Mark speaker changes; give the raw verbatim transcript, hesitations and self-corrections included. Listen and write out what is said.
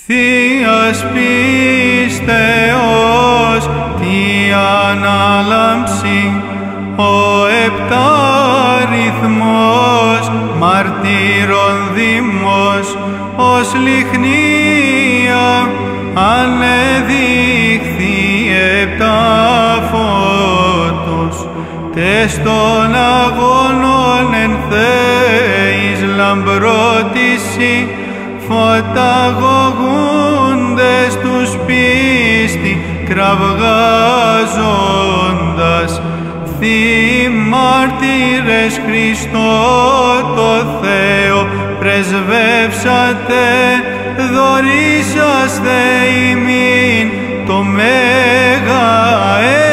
Speaker 1: Θείας πίστεως τι ανάλαμψη, ο επτάριθμος μαρτύρων δήμος, ως λιχνία ανεδείχθη επτά φώτος, τες των αγώνων εν θέης λαμπρότηση, φωταγωγούντες τους πίστη κραυγάζοντας, θύοι μάρτυρες Χριστό το Θεό πρεσβεύσατε, δωρήσαστε ημίν το Μέγα